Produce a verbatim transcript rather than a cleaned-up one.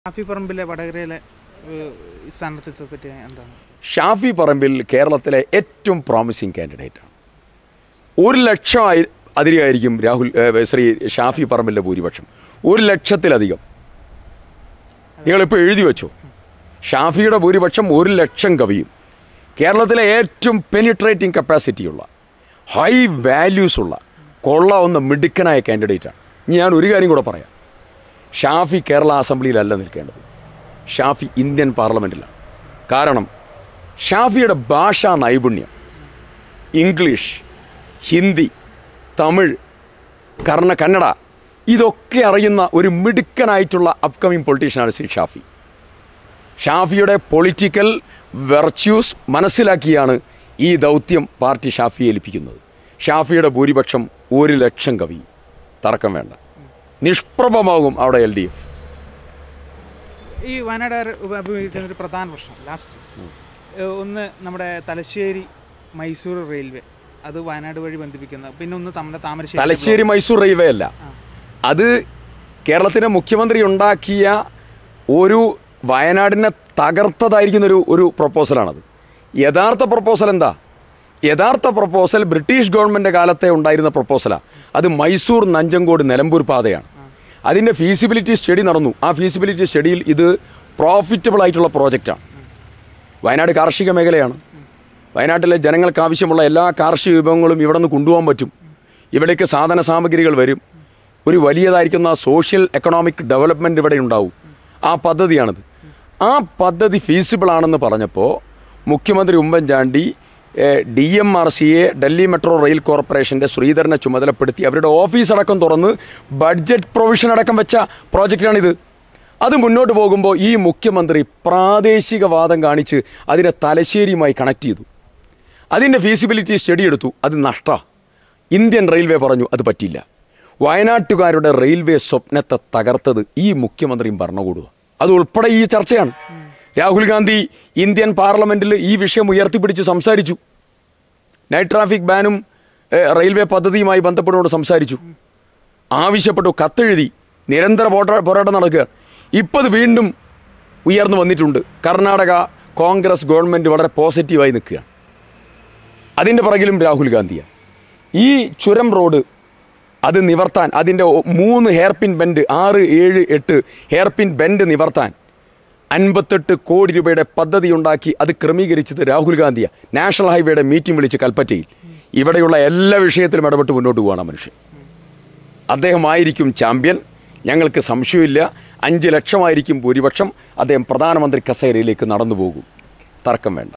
ഷാഫി പറമ്പിലെ വടകരയിലെ സ്ഥാനാർത്ഥിത്വത്തെ പറ്റി എന്താണ്? ഷാഫി പറമ്പിൽ കേരളത്തിലെ ഏറ്റവും പ്രോമിസിങ് കാൻഡിഡേറ്റാണ്. ഒരു ലക്ഷം അതിരിയായിരിക്കും രാഹുൽ ശ്രീ ഷാഫി പറമ്പിൻ്റെ ഭൂരിപക്ഷം. ഒരു ലക്ഷത്തിലധികം. നിങ്ങളിപ്പോൾ എഴുതി വെച്ചോ, ഷാഫിയുടെ ഭൂരിപക്ഷം ഒരു ലക്ഷം കവിയും. കേരളത്തിലെ ഏറ്റവും പെനിട്രേറ്റിംഗ് കപ്പാസിറ്റിയുള്ള, ഹൈ വാല്യൂസുള്ള, കൊള്ളാവുന്ന മിടുക്കനായ കാൻഡിഡേറ്റാണ്. ഞാൻ ഒരു കാര്യം കൂടെ പറയാം. ഷാഫി കേരള അസംബ്ലിയിലല്ല നിൽക്കേണ്ടത്, ഷാഫി ഇന്ത്യൻ പാർലമെൻറ്റിലാണ്. കാരണം ഷാഫിയുടെ ഭാഷാ നൈപുണ്യം, ഇംഗ്ലീഷ്, ഹിന്ദി, തമിഴ്, കർണ കന്നഡ ഇതൊക്കെ അറിയുന്ന ഒരു മിടുക്കനായിട്ടുള്ള അപ്കമിങ് പൊളിറ്റീഷ്യനാണ് ശ്രീ ഷാഫി. ഷാഫിയുടെ പൊളിറ്റിക്കൽ വെർച്യൂസ് മനസ്സിലാക്കിയാണ് ഈ ദൗത്യം പാർട്ടി ഷാഫിയെ ഏൽപ്പിക്കുന്നത്. ഷാഫിയുടെ ഭൂരിപക്ഷം ഒരു ലക്ഷം കവി, തർക്കം വേണ്ട. നിഷ്പ്രഭമാകും അവിടെ എൽ ഡി എഫ്. ഈ വയനാട് അഭിമുഖീകരിക്കുന്ന ഒരു പ്രധാന പ്രശ്നം ലാസ്റ്റ് ഒന്ന് നമ്മുടെ തലശ്ശേരി മൈസൂർ റെയിൽവേ, അത് വയനാട് വഴി ബന്ധിപ്പിക്കുന്ന, പിന്നെ ഒന്ന് നമ്മുടെ താമരശ്ശേരി. തലശ്ശേരി മൈസൂർ റെയിൽവേ അല്ല, അത് കേരളത്തിൻ്റെ മുഖ്യമന്ത്രി ഉണ്ടാക്കിയ ഒരു വയനാടിനെ തകർത്തതായിരിക്കുന്നൊരു ഒരു പ്രപ്പോസലാണത്. യഥാർത്ഥ പ്രപ്പോസൽ എന്താ? യഥാർത്ഥ പ്രപ്പോസൽ ബ്രിട്ടീഷ് ഗവൺമെൻറ് കാലത്തെ ഉണ്ടായിരുന്ന പ്രപ്പോസലാണ്. അത് മൈസൂർ നഞ്ചങ്കോട് നിലമ്പൂർ പാതയാണ്. അതിൻ്റെ ഫീസിബിലിറ്റി സ്റ്റഡി നടന്നു. ആ ഫീസിബിലിറ്റി സ്റ്റഡിയിൽ ഇത് പ്രോഫിറ്റബിൾ ആയിട്ടുള്ള പ്രോജക്റ്റാണ്. വയനാട് കാർഷിക മേഖലയാണ്. വയനാട്ടിലെ ജനങ്ങൾക്ക് ആവശ്യമുള്ള എല്ലാ കാർഷിക വിഭവങ്ങളും ഇവിടെ നിന്ന് കൊണ്ടുപോകാൻ പറ്റും. ഇവിടേക്ക് സാധന സാമഗ്രികൾ വരും. ഒരു വലിയതായിരിക്കുന്ന സോഷ്യൽ എക്കണോമിക് ഡെവലപ്മെൻറ്റ് ഇവിടെ ഉണ്ടാവും. ആ പദ്ധതിയാണിത്. ആ പദ്ധതി ഫീസിബിളാണെന്ന് പറഞ്ഞപ്പോൾ മുഖ്യമന്ത്രി ഉമ്മൻചാണ്ടി ഡി എം ആർ സിയെ, ഡൽഹി മെട്രോ റെയിൽ കോർപ്പറേഷൻ്റെ ശ്രീധരനെ ചുമതലപ്പെടുത്തി അവരുടെ ഓഫീസടക്കം തുറന്ന് ബഡ്ജറ്റ് പ്രൊവിഷൻ അടക്കം വെച്ച പ്രോജക്റ്റാണിത്. അത് മുന്നോട്ട് പോകുമ്പോൾ ഈ മുഖ്യമന്ത്രി പ്രാദേശികവാദം കാണിച്ച് അതിനെ തലശ്ശേരിയുമായി കണക്ട് ചെയ്തു. അതിൻ്റെ ഫീസിബിലിറ്റി സ്റ്റഡി എടുത്തു. അത് നഷ്ടമാണ്. ഇന്ത്യൻ റെയിൽവേ പറഞ്ഞു അത് പറ്റില്ല. വയനാട്ടുകാരുടെ റെയിൽവേ സ്വപ്നത്തെ തകർത്തത് ഈ മുഖ്യമന്ത്രിയും ഭരണകൂടുക. അത് ഉൾപ്പെടെ ഈ ചർച്ചയാണ്. രാഹുൽ ഗാന്ധി ഇന്ത്യൻ പാർലമെൻറ്റിൽ ഈ വിഷയം ഉയർത്തിപ്പിടിച്ച് സംസാരിച്ചു. നൈറ്റ് ട്രാഫിക് ബാനും റെയിൽവേ പദ്ധതിയുമായി ബന്ധപ്പെട്ടുകൊണ്ട് സംസാരിച്ചു, ആവശ്യപ്പെട്ടു, കത്തെഴുതി. നിരന്തര പോരാട്ടം നടക്കുക. ഇപ്പോൾ വീണ്ടും ഉയർന്നു വന്നിട്ടുണ്ട്. കർണാടക കോൺഗ്രസ് ഗവൺമെൻറ് വളരെ പോസിറ്റീവായി നിൽക്കുകയാണ്. അതിൻ്റെ പുറകിലും രാഹുൽ ഗാന്ധിയാണ്. ഈ ചുരം റോഡ് അത് നിവർത്താൻ, അതിൻ്റെ മൂന്ന് ഹെയർപിൻ ബെൻഡ്, ആറ് ഏഴ് എട്ട് ഹെയർപിൻ ബെൻഡ് നിവർത്താൻ അൻപത്തെട്ട് കോടി രൂപയുടെ പദ്ധതി ഉണ്ടാക്കി അത് ക്രമീകരിച്ചത് രാഹുൽ ഗാന്ധിയാണ്. നാഷണൽ ഹൈവേയുടെ മീറ്റിംഗ് വിളിച്ച് കൽപ്പറ്റയിൽ. ഇവിടെയുള്ള എല്ലാ വിഷയത്തിലും ഇടപെട്ട് മുന്നോട്ട് പോവുകയാണ് മനുഷ്യൻ. അദ്ദേഹമായിരിക്കും ചാമ്പ്യൻ, ഞങ്ങൾക്ക് സംശയമില്ല. അഞ്ച് ലക്ഷമായിരിക്കും ഭൂരിപക്ഷം. അദ്ദേഹം പ്രധാനമന്ത്രി കസേരയിലേക്ക് നടന്നു പോകും, തർക്കം വേണ്ട.